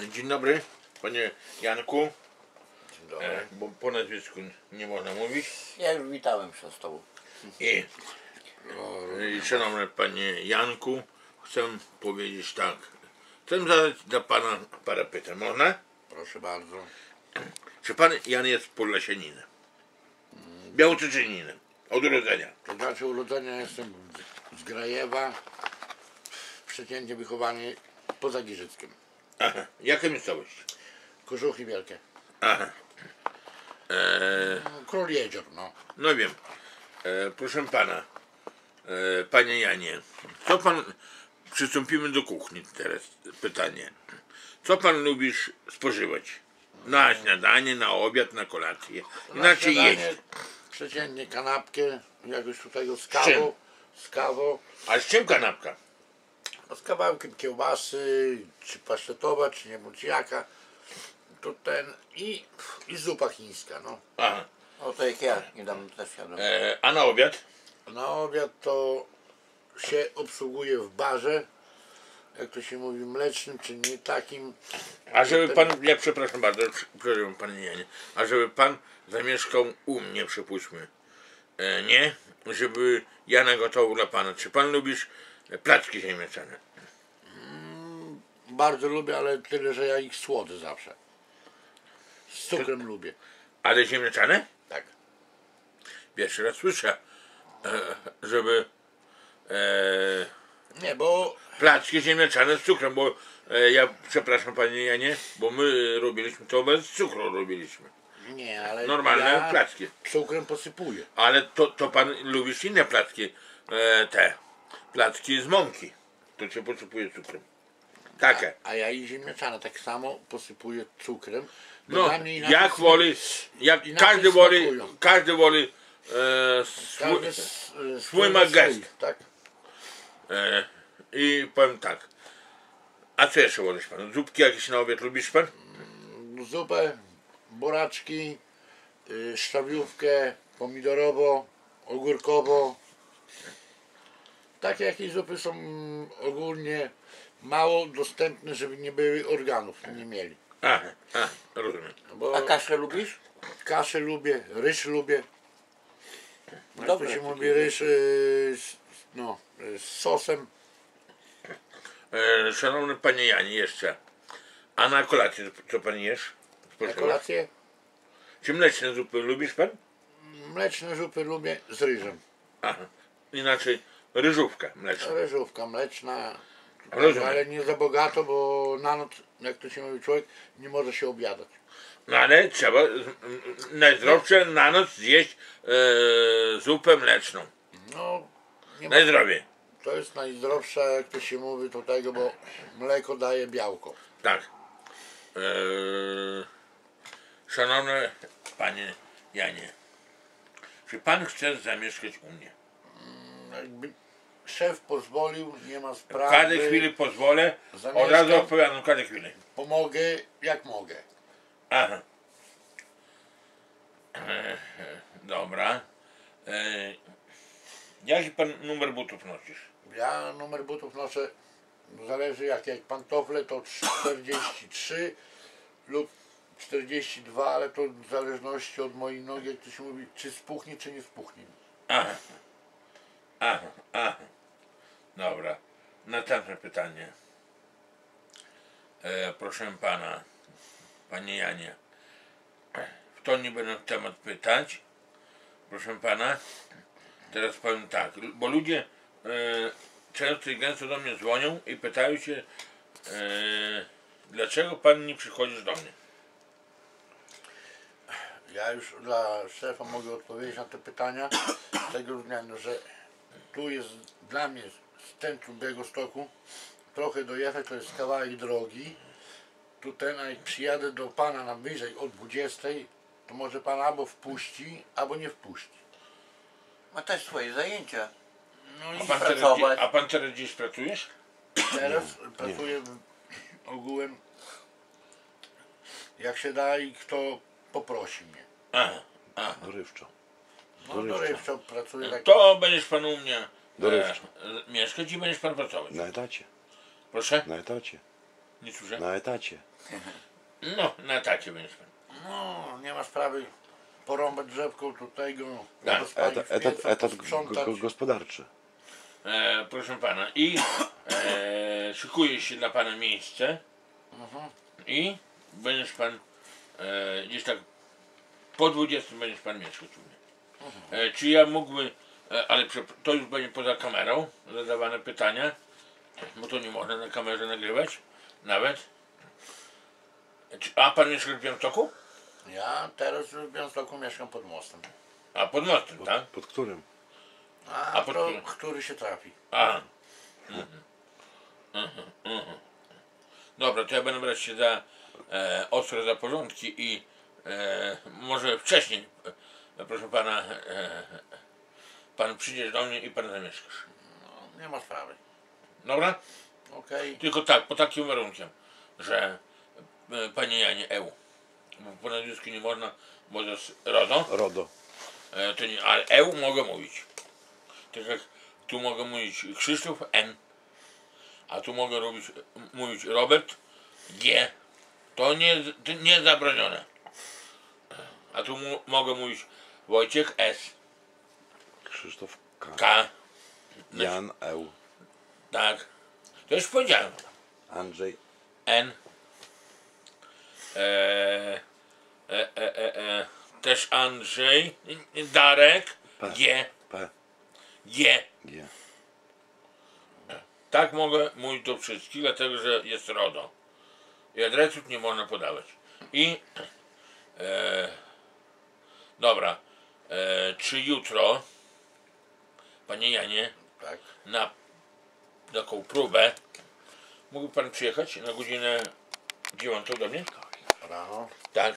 Dzień dobry, panie Janku. Dzień dobry. Bo po nazwisku nie można mówić. Ja już witałem się z tobą. I szanowny panie Janku, chcę powiedzieć tak. Chcę zadać dla pana parę pytań. Można? Proszę bardzo. Czy pan Jan jest Podlasianinem? Białoczeczyninem? Od urodzenia? To znaczy urodzenia jestem z Grajewa, przeciętnie wychowany poza Giżyckiem. Aha. Jaka miejscowość? Kożuchy Wielkie. Aha. Król Jezior, no. No wiem. Proszę pana, panie Janie, co pan... Przystąpimy do kuchni teraz. Pytanie. Co pan lubisz spożywać? Na śniadanie, na obiad, na kolację? Inaczej jeść. Przeciętnie kanapkę, jakoś tutaj z kawą. Z kawą. A z czym kanapka? Z kawałkiem kiełbasy, czy pasztetowa, czy nie bądź jaka. To ten i zupa chińska, no. Aha. O, to jak ja niedawno też jadłem. A na obiad? Na obiad to się obsługuje w barze, jak to się mówi, mlecznym, czy nie takim. A żeby pan, ja przepraszam bardzo, przepraszam panie Janie, a żeby pan zamieszkał u mnie, przypuśćmy, nie? Żeby ja nagotował dla pana. Czy pan lubisz placki ziemniaczane? Bardzo lubię, ale tyle, że ja ich słodzę zawsze. Z cukrem lubię. Ale ziemniaczane? Tak. Pierwszy raz słyszę, żeby Nie, bo placki ziemniaczane z cukrem, bo ja przepraszam panie Janie, bo my robiliśmy to bez cukru robiliśmy. nie, ale Normalne ja placki. cukrem posypuję. Ale to pan lubisz inne placki, te placki z mąki, to się posypuje cukrem. Takie. A ja i ziemniaczane tak samo posypuję cukrem. Bo No, dla mnie inaczej jak woli, jak inaczej smakują. każdy woli każdy swój ma gest. tak? I powiem tak. A co jeszcze wolisz pan? Zupki jakieś na obiad lubisz pan? Zupę, buraczki, szczawiówkę, pomidorowo, ogórkowo. Takie jakieś zupy są ogólnie mało dostępne, żeby nie były organów, nie mieli. Aha, rozumiem. Bo A kaszę lubisz? kaszę lubię, ryż lubię. Jak Dobre to się takie mówi, ryż z sosem. Szanowny panie Janie, jeszcze. A na kolację co pan jesz? Na Spożywasz? kolację Czy mleczne zupy lubisz pan? mleczne zupy lubię z ryżem. Aha. Inaczej ryżówka mleczna. Ryżówka mleczna, Rozumiem. ale nie za bogato, bo na noc, jak to się mówi, człowiek nie może się obiadać. No ale trzeba najzdrowsze na noc zjeść zupę mleczną. No, nie ma, Na zdrowie. to jest najzdrowsze, jak to się mówi, do tego, bo mleko daje białko. Tak. Szanowny panie Janie, czy pan chce zamieszkać u mnie? Jakby szef pozwolił, nie ma W sprawy. każdej chwili pozwolę, od Zamieszkam. razu odpowiadam w każdej chwili. Pomogę, jak mogę. Aha. Dobra. Jaki pan numer butów nosisz? Ja numer butów noszę, zależy jak pantofle to 43 lub 42, ale to w zależności od mojej nogi, jak to się mówi, czy spuchnie, czy nie spuchnie. Aha. Aha. Dobra. Następne pytanie. Proszę pana, panie Janie, w to nie będę temat pytać. Proszę pana, teraz powiem tak, bo ludzie często i gęsto do mnie dzwonią i pytają się, dlaczego pan nie przychodzisz do mnie? Ja już dla szefa mogę odpowiedzieć na te pytania z tego względu, że tu jest dla mnie z centrum Białegostoku trochę dojechać, to jest kawałek drogi. Tu jak przyjadę do pana na wyżej o 20, to może pan albo wpuści, albo nie wpuści. Ma też swoje zajęcia. No i A pan teraz gdzieś pracujesz? teraz pracuję ogółem jak się da i kto poprosi mnie. Aha. Dorywczo. No dorywczo pracuję tak. To będziesz pan u mnie Dorywczo. mieszkać i będziesz pan pracować. Na etacie. Proszę? Na etacie. Nie słyszę? Na etacie. No, na etacie będziesz pan. No, nie ma sprawy porąbać drzewką tutaj go, Tak, rozpalić w piecu, Etat posprzątać. gospodarczy. Proszę pana, i szykuje się dla pana miejsce i będziesz pan gdzieś tak po 20 będziesz pan mieszkać u mnie. Czy ja mógłbym, ale to już będzie poza kamerą zadawane pytania, bo to nie można na kamerze nagrywać nawet. A pan mieszka w Białymstoku? Ja teraz w Białymstoku mieszkam pod mostem. A pod mostem, tak? Pod którym? A pod to, którym? który się trafi. A. Dobra, to ja będę brać się za ostre za porządki i może wcześniej, proszę pana, pan przyjdziesz do mnie i pan zamieszkasz. No, nie ma sprawy. Dobra? Okej. Tylko tak, pod takim warunkiem, że panie Janie EU, bo po nazwisku nie można, bo to jest RODO, RODO. to nie, ale EU mogę mówić. Tak jak tu mogę mówić Krzysztof N, a tu mogę mówić Robert G. To nie zabronione. A tu mogę mówić Wojciech S. Krzysztof K. K. Jan Eł. Tak. To już powiedziałem. Andrzej. N. Też Andrzej. Darek. P. G. P. G. G. Tak mogę mówić do wszystkich, dlatego że jest RODO. I adresów nie można podawać. I dobra. Czy jutro, panie Janie, Tak. na taką próbę mógłby pan przyjechać na godzinę 9 do mnie? Rano. Tak.